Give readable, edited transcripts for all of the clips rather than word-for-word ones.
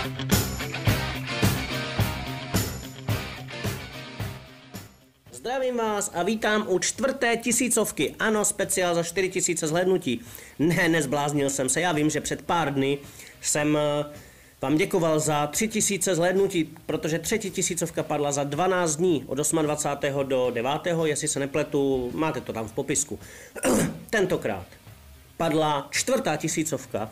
Zdravím vás a vítám u 4. tisícovky. Ano, speciál za 4000 zhlédnutí. Ne, nezbláznil jsem se. Já vím, že před pár dny jsem vám děkoval za 3000 zhlédnutí, protože 3. tisícovka padla za 12 dní, od 28. do 9. Jestli se nepletu, máte to tam v popisku. Tentokrát padla 4. tisícovka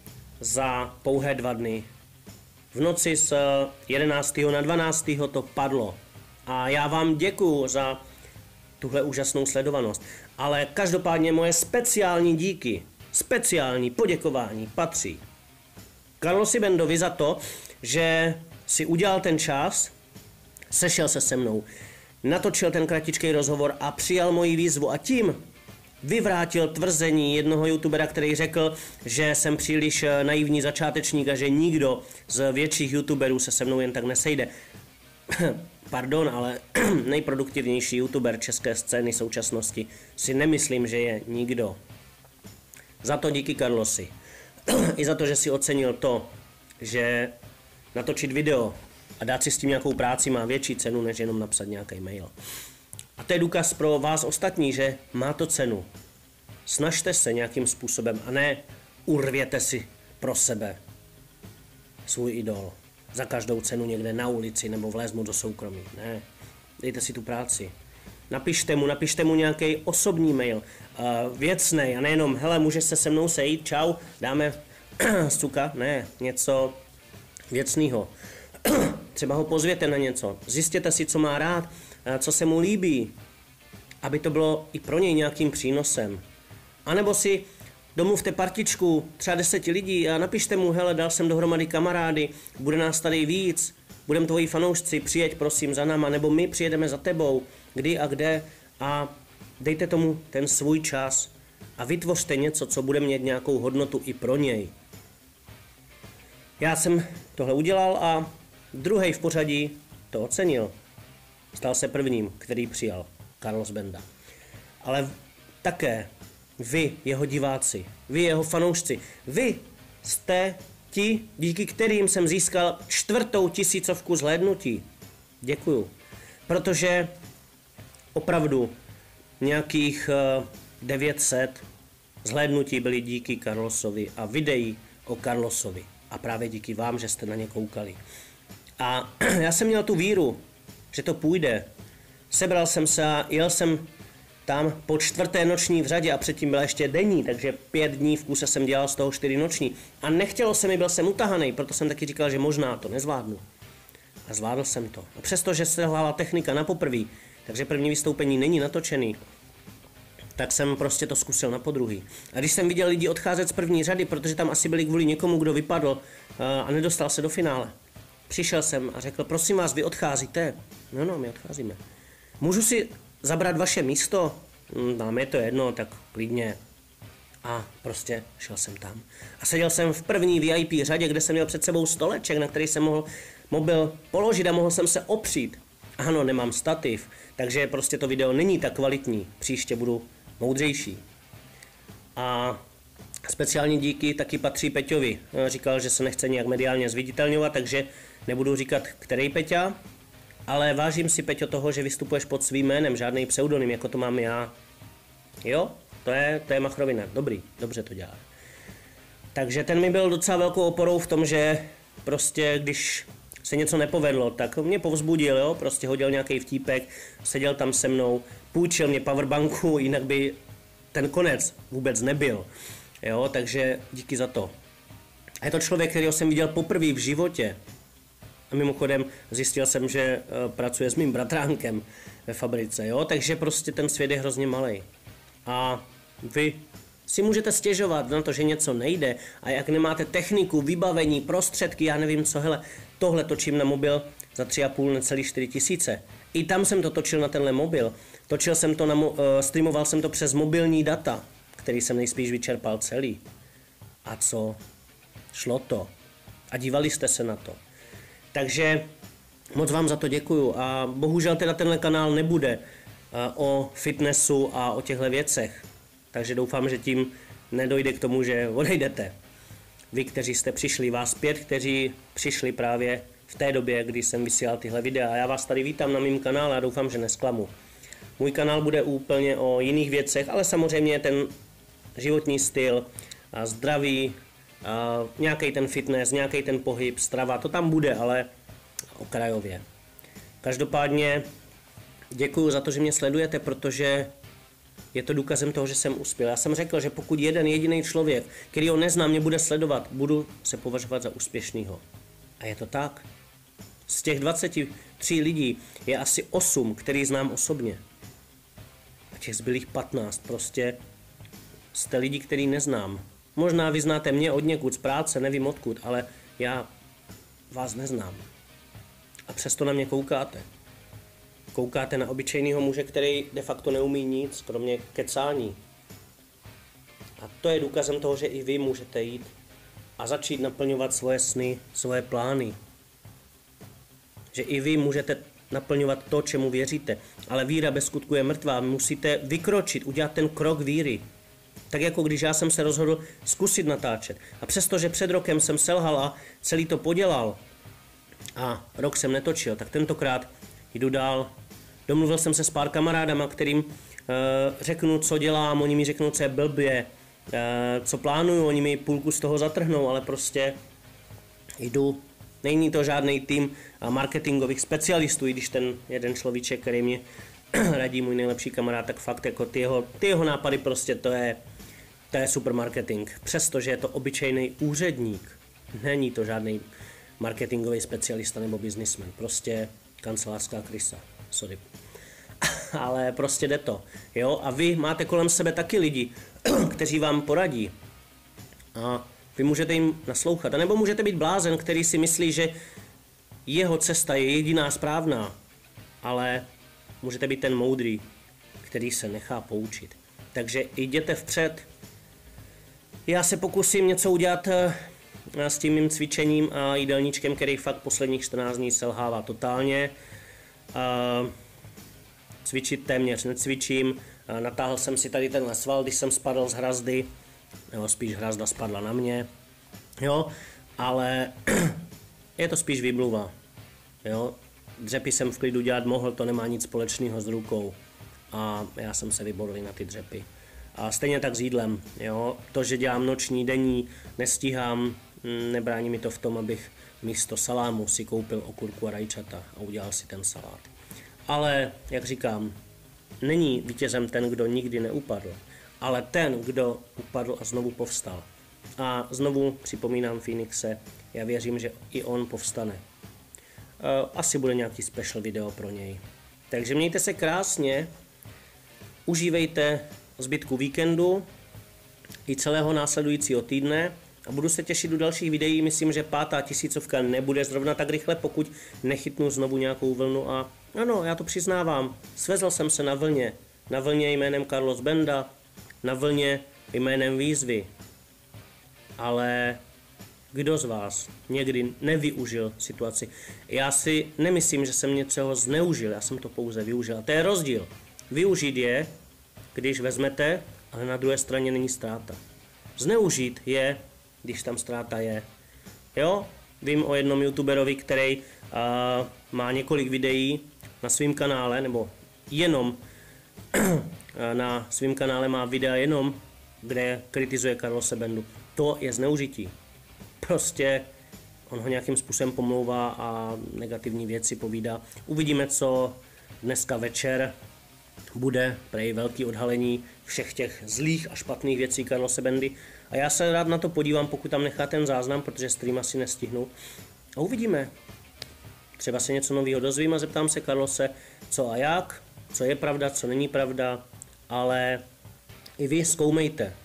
za pouhé 2 dny. V noci z 11. na 12. to padlo. A já vám děkuju za tuhle úžasnou sledovanost. Ale každopádně moje speciální díky, speciální poděkování patří Carlosi Bendovi za to, že si udělal ten čas, sešel se se mnou, natočil ten kratičký rozhovor a přijal moji výzvu a tím vyvrátil tvrzení jednoho youtubera, který řekl, že jsem příliš naivní začátečník a že nikdo z větších youtuberů se se mnou jen tak nesejde. Pardon, ale nejproduktivnější youtuber české scény současnosti si nemyslím, že je nikdo. Za to díky Carlosi. I za to, že si ocenil to, že natočit video a dát si s tím nějakou práci má větší cenu, než jenom napsat nějaký mail. A to je důkaz pro vás ostatní, že má to cenu. Snažte se nějakým způsobem a ne urvěte si pro sebe svůj idol. Za každou cenu někde na ulici nebo vlézt mu do soukromí. Ne, dejte si tu práci. Napište mu nějaký osobní mail, věcnej a nejenom, hele, můžeš se mnou sejít, čau, dáme suka, ne, něco věcného. Třeba ho pozvěte na něco, zjistěte si, co má rád, co se mu líbí, aby to bylo i pro něj nějakým přínosem. A nebo si domluvte partičku, třeba 10 lidí a napište mu, hele, dal jsem dohromady kamarády, bude nás tady víc, budeme tvoji fanoušci, přijeď prosím za náma, nebo my přijedeme za tebou, kdy a kde a dejte tomu ten svůj čas a vytvořte něco, co bude mít nějakou hodnotu i pro něj. Já jsem tohle udělal a druhý v pořadí to ocenil. Stal se prvním, který přijal, Carlos Benda. Ale také vy, jeho diváci, vy, jeho fanoušci, vy jste ti, díky kterým jsem získal 4. tisícovku zhlédnutí. Děkuju. Protože opravdu nějakých 900 zhlédnutí byly díky Carlosovi a videí o Carlosovi. A právě díky vám, že jste na ně koukali. A já jsem měl tu víru, že to půjde. Sebral jsem se a jel jsem tam po 4. noční v řadě a předtím byla ještě denní, takže 5 dní v kuse jsem dělal z toho 4 noční. A nechtělo se mi, byl jsem utahaný, proto jsem taky říkal, že možná to nezvládnu. A zvládl jsem to. A přestože se hlála technika na poprví, takže první vystoupení není natočený, tak jsem prostě to zkusil na podruhý. A když jsem viděl lidi odcházet z první řady, protože tam asi byli kvůli někomu, kdo vypadl a nedostal se do finále, přišel jsem a řekl, prosím vás, vy odcházíte? No, my odcházíme. Můžu si zabrat vaše místo? Nám je to jedno, tak klidně. A prostě šel jsem tam. A seděl jsem v první VIP řadě, kde jsem měl před sebou stoleček, na který jsem mohl mobil položit a mohl jsem se opřít. Ano, nemám stativ, takže prostě to video není tak kvalitní. Příště budu moudřejší. A speciální díky taky patří Peťovi. Říkal, že se nechce nějak mediálně zviditelňovat, takže nebudu říkat, který Peťa. Ale vážím si, Peťo, toho, že vystupuješ pod svým jménem, žádný pseudonym, jako to mám já. Jo, to je machrovina. Dobrý, dobře to dělá. Takže ten mi byl docela velkou oporou v tom, že prostě když se něco nepovedlo, tak mě povzbudil, jo, prostě hodil nějaký vtípek, seděl tam se mnou, půjčil mě powerbanku, jinak by ten konec vůbec nebyl. Jo, takže díky za to. A je to člověk, kterého jsem viděl poprvé v životě. A mimochodem zjistil jsem, že pracuje s mým bratránkem ve fabrice, jo? Takže prostě ten svět je hrozně malej. A vy si můžete stěžovat na to, že něco nejde a jak nemáte techniku, vybavení, prostředky, já nevím co, hele, tohle točím na mobil za 3,5 necelý 4 000. I tam jsem to točil na tenhle mobil. Točil jsem to streamoval jsem to přes mobilní data, který jsem nejspíš vyčerpal celý. A co? Šlo to. A dívali jste se na to. Takže moc vám za to děkuju a bohužel teda tenhle kanál nebude o fitnessu a o těchto věcech. Takže doufám, že tím nedojde k tomu, že odejdete. vy, kteří jste přišli, vás 5, kteří přišli právě v té době, kdy jsem vysílal tyhle videa. A já vás tady vítám na mém kanále a doufám, že nesklamu. Můj kanál bude úplně o jiných věcech, ale samozřejmě ten životní styl, a zdraví, a nějaký ten fitness, nějaký ten pohyb, strava, to tam bude, ale okrajově. Každopádně děkuju za to, že mě sledujete, protože je to důkazem toho, že jsem uspěl. Já jsem řekl, že pokud jeden jediný člověk, který ho neznám, mě bude sledovat, budu se považovat za úspěšnýho. A je to tak. Z těch 23 lidí je asi 8, který znám osobně. A těch zbylých 15 prostě jste lidi, který neznám. Možná vy znáte mě od někud z práce, nevím odkud, ale já vás neznám. A přesto na mě koukáte. Koukáte na obyčejného muže, který de facto neumí nic, kromě kecání. A to je důkazem toho, že i vy můžete jít a začít naplňovat svoje sny, svoje plány. Že i vy můžete naplňovat to, čemu věříte. Ale víra bez skutku je mrtvá. Musíte vykročit, udělat ten krok víry. Tak jako když já jsem se rozhodl zkusit natáčet. A přestože před rokem jsem selhal a celý to podělal a rok jsem netočil, tak tentokrát jdu dál. Domluvil jsem se s pár kamarádama, kterým řeknu, co dělám, oni mi řeknou, co je blbě, co plánuju, oni mi půlku z toho zatrhnou, ale prostě jdu. Není to žádný tým marketingových specialistů, i když ten jeden človíček, který mě radí, můj nejlepší kamarád, tak fakt jako ty jeho nápady prostě to je super marketing. Přestože je to obyčejný úředník, není to žádný marketingový specialista nebo biznismen, prostě kancelářská krysa, sorry. Ale prostě jde to, jo, a vy máte kolem sebe taky lidi, kteří vám poradí a vy můžete jim naslouchat, anebo můžete být blázen, který si myslí, že jeho cesta je jediná správná, ale můžete být ten moudrý, který se nechá poučit. Takže jděte vpřed. Já se pokusím něco udělat s tím mým cvičením a jídelníčkem, který fakt posledních 14 dní selhává totálně. Cvičit téměř necvičím. Natáhl jsem si tady tenhle sval, když jsem spadl z hrazdy. Nebo spíš hrazda spadla na mě. Jo, ale je to spíš výmluva. Jo, dřepy jsem v klidu dělat mohl, to nemá nic společného s rukou. A já jsem se vyboril na ty dřepy. A stejně tak s jídlem. Jo, to, že dělám noční, denní, nestíhám, nebrání mi to v tom, abych místo salámu si koupil okurku a rajčata a udělal si ten salát. Ale, jak říkám, není vítězem ten, kdo nikdy neupadl, ale ten, kdo upadl a znovu povstal. A znovu připomínám Phoenixe, já věřím, že i on povstane. Asi bude nějaký special video pro něj. Takže mějte se krásně, užívejte zbytku víkendu i celého následujícího týdne a budu se těšit do dalších videí. Myslím, že 5. 1000 nebude zrovna tak rychle, pokud nechytnu znovu nějakou vlnu a ano, já to přiznávám, svezl jsem se na vlně jménem Carlos Benda, na vlně jménem výzvy, ale kdo z vás někdy nevyužil situaci? Já si nemyslím, že jsem něčeho zneužil, já jsem to pouze využil. A to je rozdíl. Využít je, když vezmete, ale na druhé straně není ztráta. Zneužít je, když tam ztráta je. Jo, vím o jednom youtuberovi, který má několik videí na svém kanále, nebo jenom na svém kanále má videa jenom, kde kritizuje Carlose Bendu. To je zneužití. Prostě on ho nějakým způsobem pomlouvá a negativní věci povídá. Uvidíme, co dneska večer bude prej velký odhalení všech těch zlých a špatných věcí Carlose Bendy. A já se rád na to podívám, pokud tam nechá ten záznam, protože stream asi nestihnu. A uvidíme. Třeba se něco nového dozvím a zeptám se Carlose, co a jak, co je pravda, co není pravda, ale i vy zkoumejte.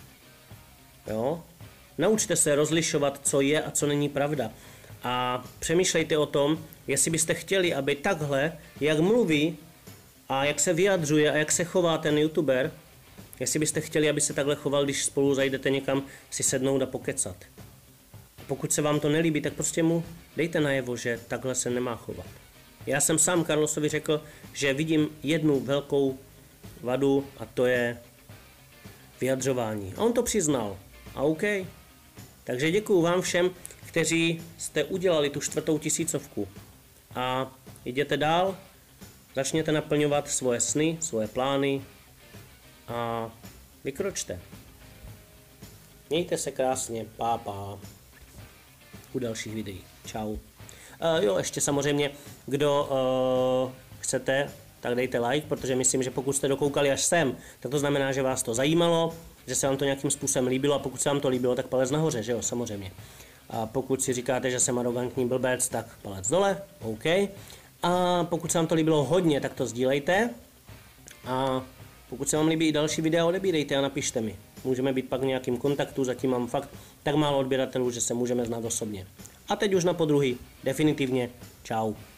Jo? Naučte se rozlišovat, co je a co není pravda. A přemýšlejte o tom, jestli byste chtěli, aby takhle, jak mluví a jak se vyjadřuje a jak se chová ten youtuber, jestli byste chtěli, aby se takhle choval, když spolu zajdete někam si sednout a pokecat. A pokud se vám to nelíbí, tak prostě mu dejte najevo, že takhle se nemá chovat. Já jsem sám Carlosovi řekl, že vidím jednu velkou vadu a to je vyjadřování. A on to přiznal. A OK. Takže děkuju vám všem, kteří jste udělali tu 4. 1000. A jděte dál, začněte naplňovat svoje sny, svoje plány a vykročte. Mějte se krásně, pá. U dalších videí. Čau. Jo, ještě samozřejmě, kdo chcete, tak dejte like, protože myslím, že pokud jste dokoukali až sem, tak to znamená, že vás to zajímalo, že se vám to nějakým způsobem líbilo, a pokud se vám to líbilo, tak palec nahoře, že jo, samozřejmě. A pokud si říkáte, že jsem arrogantní blbec, tak palec dole, OK. A pokud se vám to líbilo hodně, tak to sdílejte. A pokud se vám líbí i další videa, odebírejte a napište mi. Můžeme být pak v nějakým kontaktu, zatím mám fakt tak málo odběratelů, že se můžeme znát osobně. A teď už na podruhý, definitivně, čau.